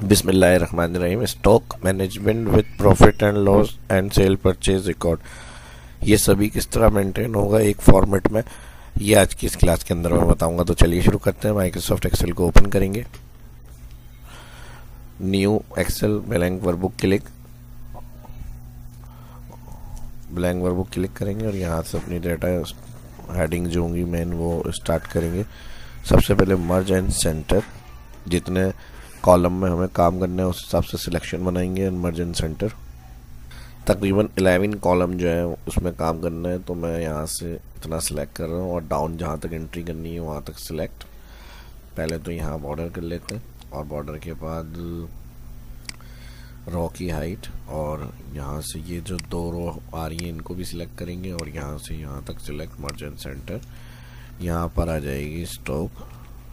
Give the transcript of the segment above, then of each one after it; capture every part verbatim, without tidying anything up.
बिस्मिल्लाहिर्रहमानिर्रहीम। Stock management with profit and loss and sale purchase record, ये सभी किस तरह मेंटेन होगा एक फॉर्मेट में, ये आज की इस क्लास के अंदर मैं बताऊंगा। तो चलिए शुरू करते हैं। माइक्रोसॉफ्ट एक्सेल को ओपन करेंगे, new Excel blank workbook click blank workbook click करेंगे और यहाँ से अपनी डाटा हेडिंग जो होंगी मेन वो स्टार्ट करेंगे। सबसे पहले मर्ज एंड सेंटर, जितने कॉलम में हमें काम करना है उस हिसाब से सिलेक्शन बनाएंगे। मर्ज एंड सेंटर तकरीबन ग्यारह कॉलम जो है उसमें काम करना है, तो मैं यहाँ से इतना सिलेक्ट कर रहा हूँ और डाउन जहाँ तक एंट्री करनी है वहाँ तक सिलेक्ट। पहले तो यहाँ बॉर्डर कर लेते हैं और बॉर्डर के बाद रो की हाइट, और यहाँ से ये जो दो रो आ रही है इनको भी सिलेक्ट करेंगे और यहाँ से यहाँ तक सिलेक्ट मर्ज एंड सेंटर। यहाँ पर आ जाएगी स्टॉक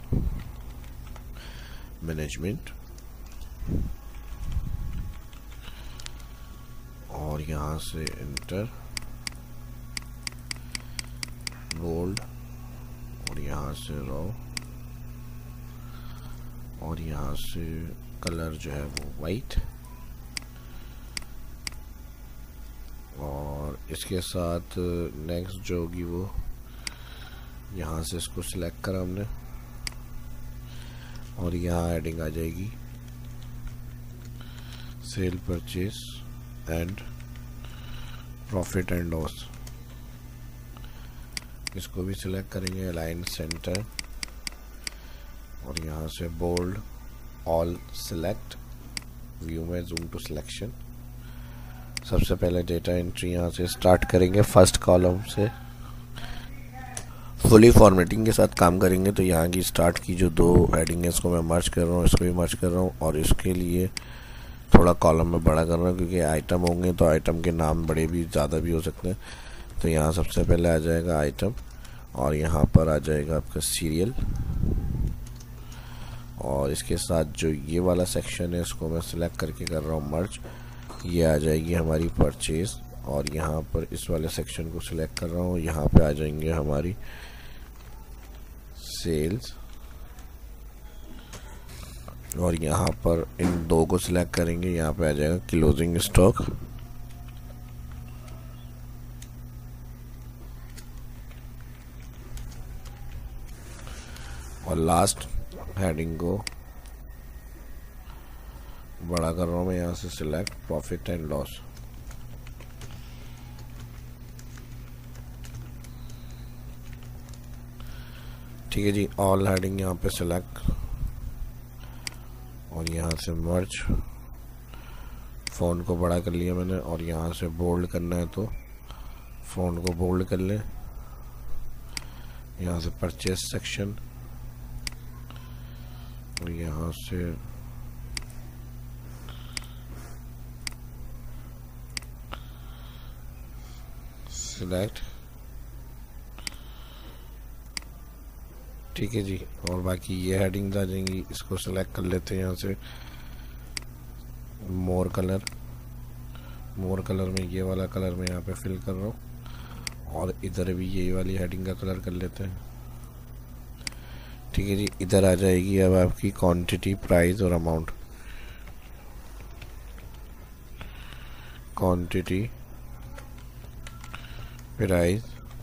मैनेजमेंट और यहाँ से इंटर बोल्ड और यहाँ से रो और यहाँ से कलर जो है वो वाइट, और इसके साथ नेक्स्ट जो होगी वो यहाँ से इसको सिलेक्ट करा हमने और यहाँ हेडिंग आ जाएगी sale purchase and profit and loss. इसको भी सिलेक्ट करेंगे, अलाइन सेंटर और यहाँ से बोल्ड ऑल सिलेक्ट, व्यू में जूम टू सिलेक्शन। सबसे पहले डेटा एंट्री यहाँ से स्टार्ट करेंगे फर्स्ट कॉलम से। फुली फॉर्मेटिंग के साथ काम करेंगे, तो यहाँ की स्टार्ट की जो दो हेडिंग है इसको मैं मर्ज कर रहा हूँ, इसको भी मर्ज कर रहा हूँ और इसके लिए थोड़ा कॉलम में बड़ा कर रहा हूँ क्योंकि आइटम होंगे तो आइटम के नाम बड़े भी ज़्यादा भी हो सकते हैं। तो यहाँ सबसे पहले आ जाएगा आइटम और यहाँ पर आ जाएगा आपका सीरियल, और इसके साथ जो ये वाला सेक्शन है इसको मैं सिलेक्ट करके कर रहा हूँ मर्ज। ये आ जाएगी हमारी परचेज और यहाँ पर इस वाले सेक्शन को सिलेक्ट कर रहा हूँ, यहाँ पे आ जाएंगे हमारी सेल्स और यहाँ पर इन दो को सिलेक्ट करेंगे, यहाँ पे आ जाएगा क्लोजिंग स्टॉक। और लास्ट हेडिंग को बड़ा कर रहा हूँ मैं, यहाँ से सिलेक्ट प्रॉफिट एंड लॉस। ठीक है जी, ऑल हेडिंग यहाँ पे सिलेक्ट और यहाँ से मर्ज। फ़ॉन्ट को बड़ा कर लिया मैंने और यहाँ से बोल्ड करना है तो फ़ॉन्ट को बोल्ड कर लें। यहाँ से परचेज सेक्शन और यहाँ से सिलेक्ट। ठीक है जी, और बाकी ये हेडिंग्स आ जाएंगी, इसको सेलेक्ट कर लेते हैं। यहाँ से मोर कलर, मोर कलर में ये वाला कलर मैं यहाँ पे फिल कर रहा हूँ और इधर भी ये वाली हेडिंग का कलर कर लेते हैं। ठीक है जी, इधर आ जाएगी अब आपकी क्वांटिटी, प्राइस और अमाउंट। क्वांटिटी, प्राइस,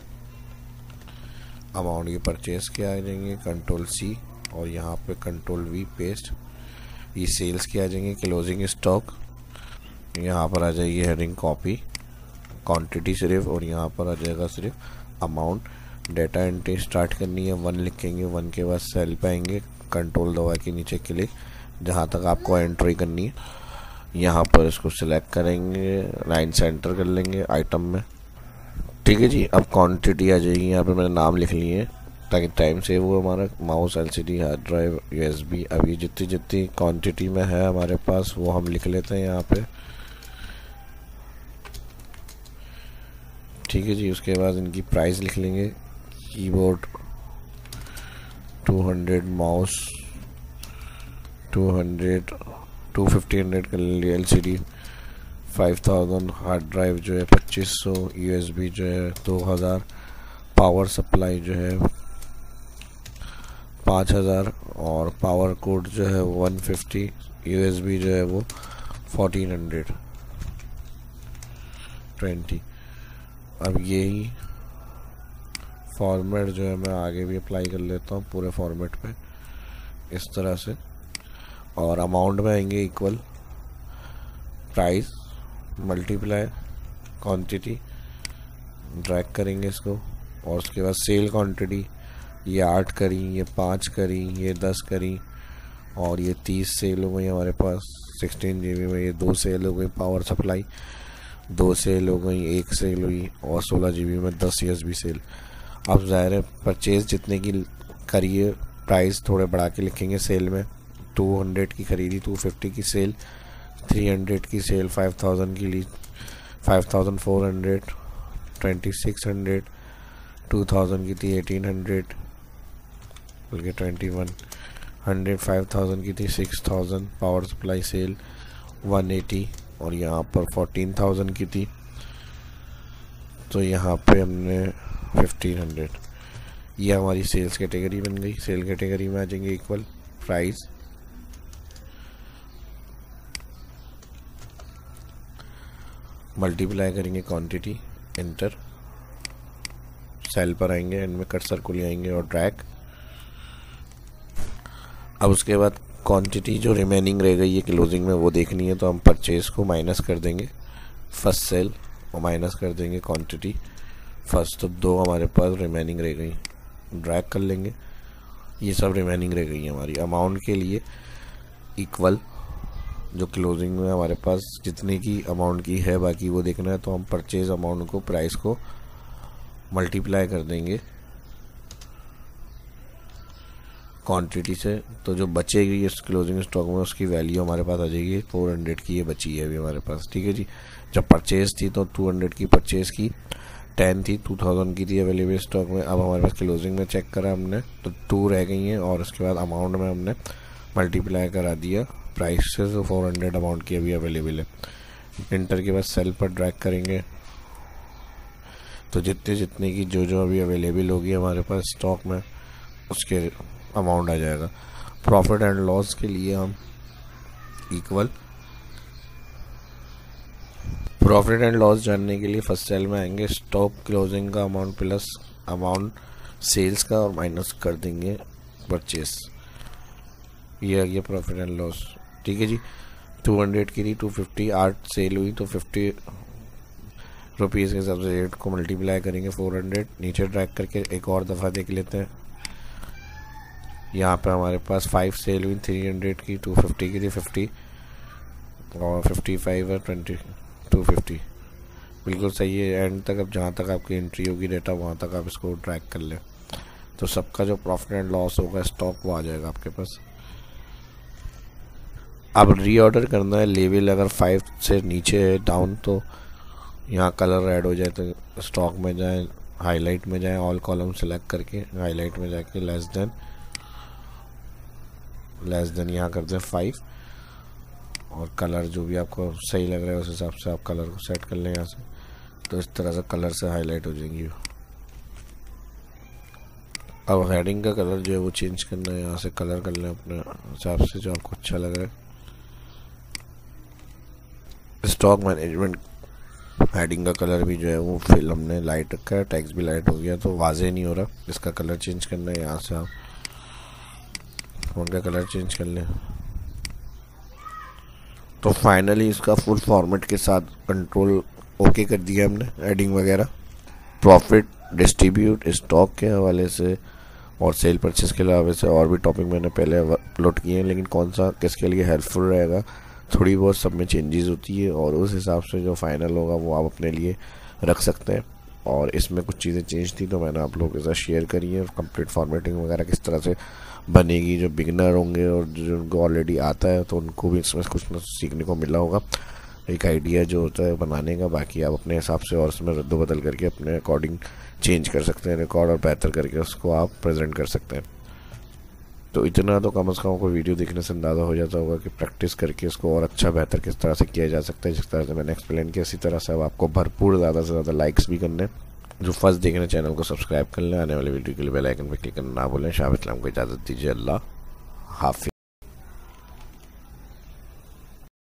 अमाउंट की परचेज के आ जाएंगे कंट्रोल सी और यहाँ पे कंट्रोल वी पेस्ट। ये सेल्स के आ जाएंगे क्लोजिंग स्टॉक, यहाँ पर आ जाएगी हेडिंग कॉपी, क्वांटिटी सिर्फ, और यहाँ पर आ जाएगा सिर्फ अमाउंट। डेटा एंट्री स्टार्ट करनी है, वन लिखेंगे, वन के बाद सेल पे आएंगे, कंट्रोल दबा के नीचे क्लिक जहाँ तक आपको एंट्री करनी है। यहाँ पर इसको सिलेक्ट करेंगे, लाइन सेंटर कर लेंगे आइटम में। ठीक है जी, अब क्वांटिटी आ जाएगी, यहाँ पे मैंने नाम लिख लिए हैं ताकि टाइम सेव हो हमारा। Mouse, LCD, hard drive, USB, अभी जितनी जितनी क्वांटिटी में है हमारे पास वो हम लिख लेते हैं यहाँ पे। ठीक है जी, उसके बाद इनकी प्राइस लिख लेंगे। Keyboard two hundred, mouse two hundred, two fifty hundred कर लिया, LCD five thousand, hard drive जो है पच्चीस सौ, यूएसबी जो है दो हज़ार, पावर सप्लाई जो है पाँच हज़ार और पावर कोड जो है वन फिफ्टी, यूएसबी जो है वो फोर्टीन हंड्रेड ट्वेंटी। अब यही फॉर्मेट जो है मैं आगे भी अप्लाई कर लेता हूँ पूरे फॉर्मेट पे इस तरह से। और अमाउंट में आएंगे equal price multiply quantity, drag करेंगे इसको और उसके बाद सेल क्वांटिटी, ये आठ करी, ये पाँच करी, ये दस करी और ये तीस सेल हो गई हमारे पास सिक्सटीन जी बी में। ये दो सेल हो गई पावर सप्लाई, दो सेल हो गई, एक सेल हुई और सोलह जी बी में दस यूएसबी सेल। अब ज़ाहिर है परचेज़ जितने की करिए प्राइस थोड़े बढ़ा के लिखेंगे सेल में। टू हंड्रेड की खरीदी, टू फिफ्टी की सेल, थ्री हंड्रेड की सेल, फाइव थाउजेंड की ली, five thousand four hundred, twenty six hundred, two thousand की थी एटीन हंड्रेड बल्कि twenty one hundred, five thousand की थी six thousand, power supply sale one eighty और यहाँ पर फोर्टीन थाउजेंड की थी तो यहाँ पे हमने फिफ्टीन हंड्रेड। ये हमारी सेल्स कैटेगरी बन गई। सेल कैटेगरी में आ जाएंगे इक्वल प्राइस, मल्टीप्लाई करेंगे क्वांटिटी, एंटर, सेल पर आएंगे, एंड में कर्सर को ले आएंगे और ड्रैग। अब उसके बाद क्वांटिटी जो रिमेनिंग रह गई है क्लोजिंग में वो देखनी है तो हम परचेज को माइनस कर देंगे फर्स्ट सेल और माइनस कर देंगे क्वांटिटी फर्स्ट, तो दो हमारे पास रिमेनिंग रह गई। ड्रैग कर लेंगे, ये सब रिमेनिंग रह गई है हमारी। अमाउंट के लिए इक्वल जो क्लोजिंग में हमारे पास जितने की अमाउंट की है बाकी वो देखना है तो हम परचेज अमाउंट को प्राइस को मल्टीप्लाई कर देंगे क्वांटिटी से, तो जो बचेगी इस क्लोजिंग स्टॉक में उसकी वैल्यू हमारे पास आ जाएगी फोर हंड्रेड की। ये बची है अभी हमारे पास, ठीक है जी। जब परचेज थी तो टू हंड्रेड की परचेज की, टेन थी, टू थाउजेंड की थी अवेलेबल स्टॉक में। अब हमारे पास क्लोजिंग में चेक करा हमने तो टू रह गई हैं और उसके बाद अमाउंट में हमने मल्टीप्लाई करा दिया प्राइस से, तो फोर हंड्रेड अमाउंट की अभी अवेलेबल है। इंटर के बाद सेल पर ड्रैग करेंगे तो जितने जितने की जो जो अभी अवेलेबल होगी हमारे पास स्टॉक में उसके अमाउंट आ जाएगा। प्रॉफिट एंड लॉस के लिए हम इक्वल प्रॉफिट एंड लॉस जानने के लिए फर्स्ट सेल में आएंगे, स्टॉक क्लोजिंग का अमाउंट प्लस अमाउंट सेल्स का और माइनस कर देंगे परचेस। ये आ गया प्रॉफिट एंड लॉस, ठीक है जी। टू हंड्रेड की थी, टू फिफ्टी, आठ सेल हुई तो फिफ्टी रुपीज़ के हिसाब से रेट को मल्टीप्लाई करेंगे फोर हंड्रेड। नीचे ड्रैग करके एक और दफ़ा देख लेते हैं। यहाँ पे हमारे पास फाइव सेल हुई, थ्री हंड्रेड की, टू फिफ्टी की थी, फिफ्टी और फिफ्टी फाइव है, ट्वेंटी टू फिफ्टी बिल्कुल सही है। एंड तक अब जहाँ तक आपकी एंट्री होगी डेटा वहाँ तक आप इसको ट्रैक कर लें तो सबका जो प्रॉफिट एंड लॉस होगा स्टॉक वो आ जाएगा आपके पास। अब रीऑर्डर करना है लेवल अगर फाइव से नीचे है डाउन तो यहाँ कलर ऐड हो जाए तो स्टॉक में जाएं, हाईलाइट में जाएं, ऑल कॉलम सेलेक्ट करके हाईलाइट में जाके लेस देन लेस देन यहाँ कर दें फाइव और कलर जो भी आपको सही लग रहा है उस हिसाब से आप कलर को सेट कर लें यहाँ से, तो इस तरह से कलर से हाईलाइट हो जाएंगी। अब हेडिंग का कलर जो है वो चेंज करना है, यहाँ से कलर कर लें अपने हिसाब से जो आपको अच्छा लग रहा है। स्टॉक मैनेजमेंट हेडिंग का कलर भी जो है वो फिल हमने लाइट रखा है, टेक्स्ट भी लाइट हो गया तो वाजे नहीं हो रहा, इसका कलर चेंज करना है। यहाँ से आप उनका कलर चेंज कर लें तो फाइनली इसका फुल फॉर्मेट के साथ कंट्रोल ओके कर दिया हमने हेडिंग वगैरह। प्रॉफिट डिस्ट्रीब्यूट स्टॉक के हवाले से और सेल परचेस के हवाले से और भी टॉपिक मैंने पहले अपलोड किए हैं, लेकिन कौन सा किसके लिए हेल्पफुल रहेगा थोड़ी बहुत सब में चेंजेस होती है और उस हिसाब से जो फाइनल होगा वो आप अपने लिए रख सकते हैं। और इसमें कुछ चीज़ें चेंज थी तो मैंने आप लोगों के साथ शेयर करी है। कंप्लीट फॉर्मेटिंग वगैरह किस तरह से बनेगी, जो बिगनर होंगे और जो उनको ऑलरेडी आता है तो उनको भी इसमें कुछ ना सीखने को मिला होगा, एक आइडिया जो होता है बनाने का। बाकी आप अपने हिसाब से और उसमें रद्द बदल करके अपने अकॉर्डिंग चेंज कर सकते हैं रिकॉर्ड और बेहतर करके उसको आप प्रेजेंट कर सकते हैं। तो इतना तो कम अज़ कम आपको वीडियो देखने से अंदाज़ा हो जाता होगा कि प्रैक्टिस करके इसको और अच्छा बेहतर किस तरह से किया जा सकता है, जिस तरह से मैंने एक्सप्लेन किया। इसी तरह से अब आपको भरपूर ज़्यादा से ज़्यादा लाइक्स भी करने जो फर्स्ट देख रहे हैं चैनल को सब्सक्राइब कर लें, आने वाली वीडियो के लिए बेल आइकन पर क्लिक करना ना भूलें। शाह इस्लाम को इजाज़त दीजिए। अल्लाह हाफिज़।